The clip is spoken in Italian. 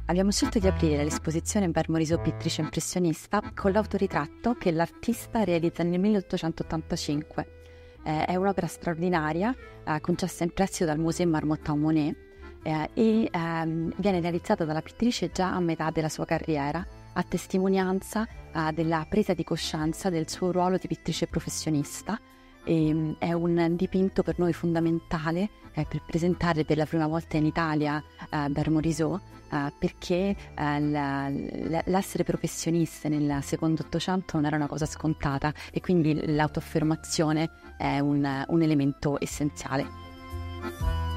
Abbiamo scelto di aprire l'esposizione Bermoriso pittrice impressionista con l'autoritratto che l'artista realizza nel 1885. È un'opera straordinaria, concessa in prestito dal Musée Marmottan Monet viene realizzata dalla pittrice già a metà della sua carriera, a testimonianza della presa di coscienza del suo ruolo di pittrice professionista. È un dipinto per noi fondamentale per presentare per la prima volta in Italia Bermoriso, perché l'essere professioniste nel secondo Ottocento non era una cosa scontata e quindi l'autoaffermazione è un elemento essenziale.